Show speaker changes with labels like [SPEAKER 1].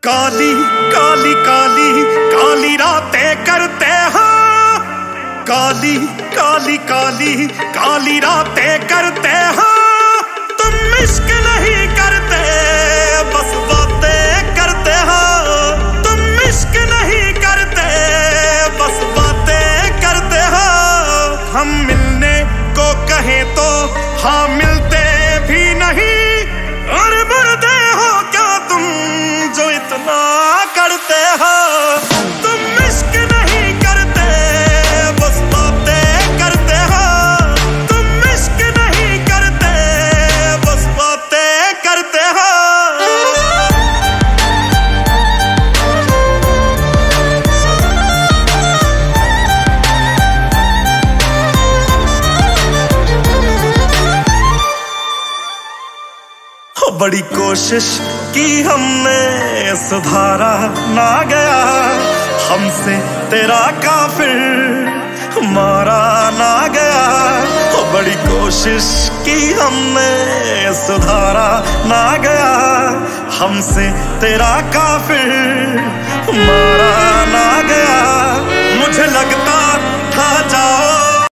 [SPEAKER 1] काली काली काली काली रातें करते हैं, काली काली काली काली रातें करते हैं। तुम इश्क नहीं करते बस बातें करते हो, तुम इश्क नहीं करते बस बातें करते हो। हम मिलने को कहें तो हाँ मिलते भी नहीं, और मरते हो क्या तुम जो इतना करते हो। तुम इश्क नहीं करते बस बातें करते हो, तुम इश्क नहीं करते बस बातें करते हो। बड़ी कोशिश की हमने सुधारा ना गया, हमसे तेरा काफिर मारा ना गया। बड़ी कोशिश की हमने सुधारा ना गया, हमसे तेरा काफिर